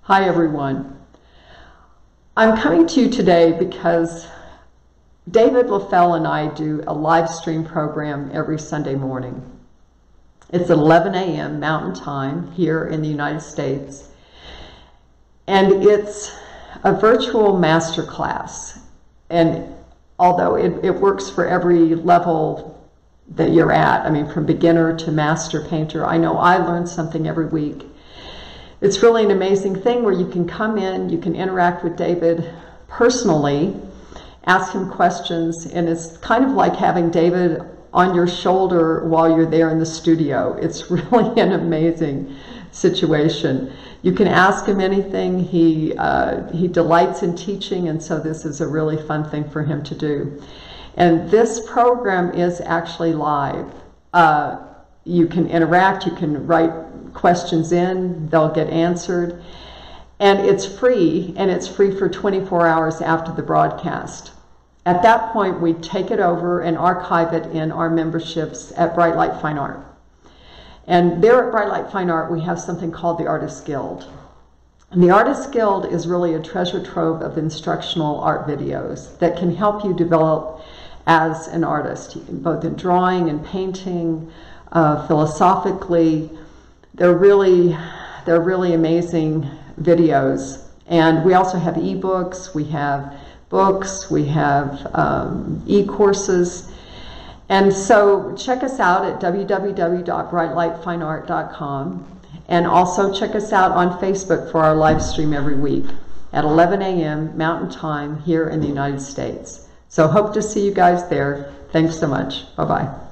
Hi everyone. I'm coming to you today because David LaFell and I do a live stream program every Sunday morning. It's 11 a.m. Mountain Time here in the United States, and it's a virtual master class. And although it works for every level that you're at, I mean from beginner to master painter, I know I learn something every week. It's really an amazing thing where you can come in, you can interact with David personally, ask him questions, and it's kind of like having David on your shoulder while you're there in the studio. It's really an amazing situation. You can ask him anything. He delights in teaching, and so this is a really fun thing for him to do. And this program is actually live. You can interact, you can write questions in, they'll get answered, and it's free for 24 hours after the broadcast. At that point, we take it over and archive it in our memberships at Bright Light Fine Art. And there at Bright Light Fine Art, we have something called the Artist Guild. And the Artist Guild is really a treasure trove of instructional art videos that can help you develop as an artist, both in drawing and painting, philosophically. They're really amazing videos. And we also have ebooks, we have books, we have e-courses. And so check us out at www.brightlightfineart.com, and also check us out on Facebook for our live stream every week at 11 a.m. Mountain Time here in the United States. So hope to see you guys there. Thanks so much. Bye-bye.